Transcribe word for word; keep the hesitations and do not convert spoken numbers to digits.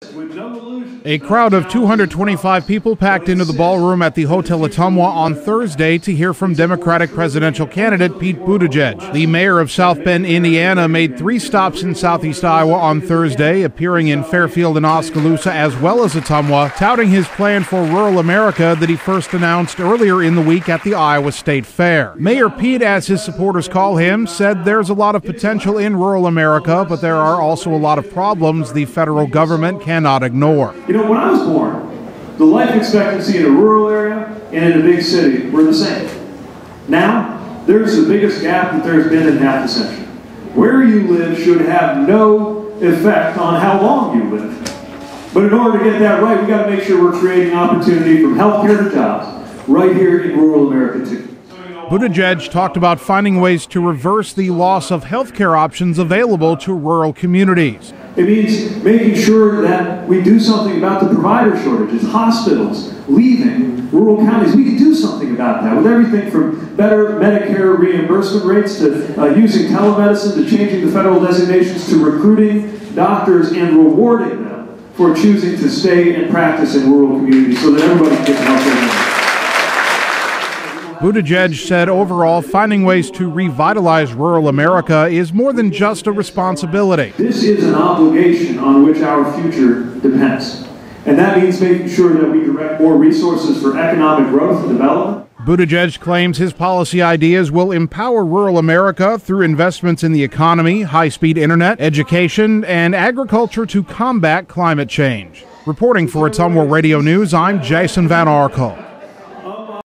A crowd of two hundred twenty-five people packed into the ballroom at the Hotel Ottumwa on Thursday to hear from Democratic presidential candidate Pete Buttigieg. The mayor of South Bend, Indiana, made three stops in southeast Iowa on Thursday, appearing in Fairfield and Oskaloosa as well as Ottumwa, touting his plan for rural America that he first announced earlier in the week at the Iowa State Fair. Mayor Pete, as his supporters call him, said there's a lot of potential in rural America, but there are also a lot of problems the federal government cannot ignore. You know, when I was born, the life expectancy in a rural area and in a big city were the same. Now, there's the biggest gap that there's been in half a century. Where you live should have no effect on how long you live. But in order to get that right, we've got to make sure we're creating opportunity from healthcare to jobs right here in rural America, too. Buttigieg talked about finding ways to reverse the loss of healthcare options available to rural communities. It means making sure that we do something about the provider shortages, hospitals leaving rural counties. We can do something about that with everything from better Medicare reimbursement rates to uh, using telemedicine to changing the federal designations to recruiting doctors and rewarding them for choosing to stay and practice in rural communities so that everybody can get health. Buttigieg said overall, finding ways to revitalize rural America is more than just a responsibility. This is an obligation on which our future depends. And that means making sure that we direct more resources for economic growth and development. Buttigieg claims his policy ideas will empower rural America through investments in the economy, high-speed internet, education, and agriculture to combat climate change. Reporting for Ottumwa Radio News, I'm Jason Van Arkel.